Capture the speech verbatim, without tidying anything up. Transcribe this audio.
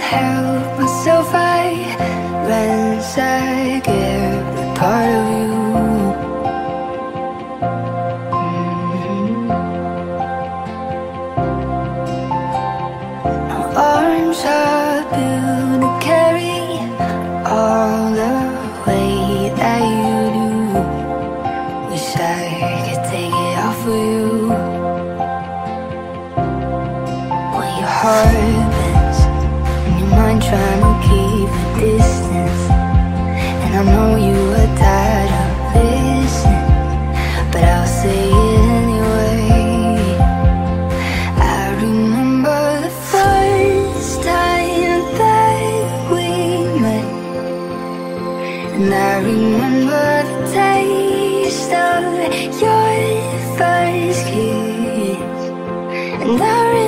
help myself, I ransack every part of you. My arms are built to carry all the weight that you do. Wish I could take it off of you. When your heart bends and your mind trying to keep a distance, and I know you are tired of listening, but I'll say it anyway. I remember the first time that we met, and I remember the taste of your first kiss, and I